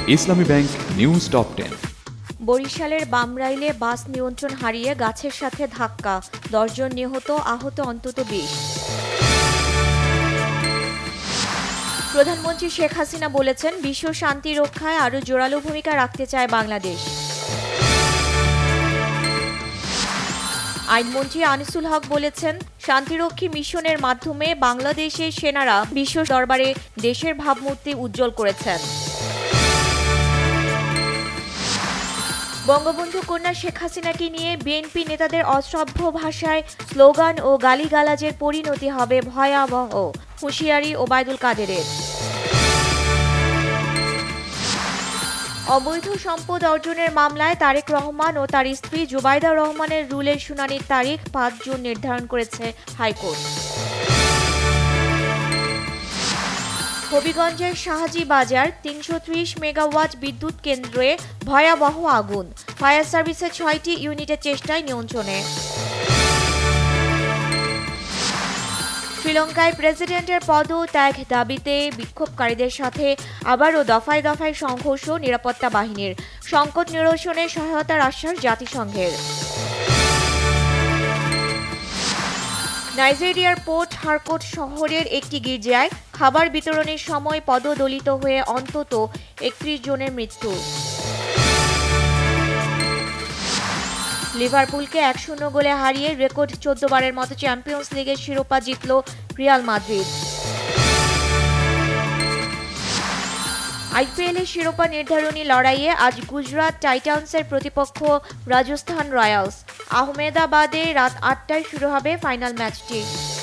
ইসলামী bank news top 10। বরিশালের বামরাইলে বাস নিয়ন্ত্রণ হারিয়ে গাছের সাথে ধাক্কা, 10 জন নিহত, আহত অন্তত 20। প্রধানমন্ত্রী শেখ হাসিনা বলেছেন, বিশ্ব শান্তি রক্ষায় আরও জোরালো ভূমিকা রাখতে চায় বাংলাদেশ। আইনমন্ত্রী আনিসুল হক বলেছেন, শান্তিরক্ষী মিশনের মাধ্যমে বাংলাদেশের সেনারা বিশ্ব দরবারে দেশের ভাবমূর্তি উজ্জ্বল করেছেন। বঙ্গবন্ধু কন্যা শেখ হাসিনাকে নিয়ে বিএনপি নেতাদের অশ্রাব্য ভাষায় স্লোগান ও গালিগালাজের পরিণতি হবে ভয়াবহ, হুঁশিয়ারি ওবায়দুল কাদেরের। অবৈধ সম্পদ অর্জনের মামলায় তারেক রহমান ও তার স্ত্রী জুবাইদা রহমানের রুলের শুনানির তারিখ 5 জুন নির্ধারণ করেছে হাইকোর্ট। হবিগঞ্জের শাহজি বাজার 330 মেগাওয়াট বিদ্যুৎ কেন্দ্রে ভয়াবহ আগুন, ফায়ার সার্ভিসের 6টি ইউনিটের চেষ্টায় নিয়ন্ত্রণে। শ্রীলঙ্কায় প্রেসিডেন্টের পদত্যাগ দাবিতে বিক্ষোভকারীদের সাথে আবারও দফায় দফায় সংঘর্ষ, নিরাপত্তা বাহিনীর সংকট নিরসনে সহায়তার আশ্বাস জাতিসংঘের। নাইজেরিয়ার পোর্ট হারকোট শহরের একটি গির্জায় খাবার বিতরণের সময় পদদলিত হয়ে অন্তত 31 জনের মৃত্যু। লিভারপুলকে 1-0 গোলে হারিয়ে রেকর্ড 14 বারের মতো চ্যাম্পিয়ন্স লিগের শিরোপা জিতল রিয়াল মাদ্রিদ। আইপিএলের শিরোপা নির্ধারণী লড়াইয়ে আজ গুজরাট টাইটান্সের প্রতিপক্ষ রাজস্থান রয়্যালস। আহমেদাবাদে রাত 8টায় শুরু হবে ফাইনাল ম্যাচটি।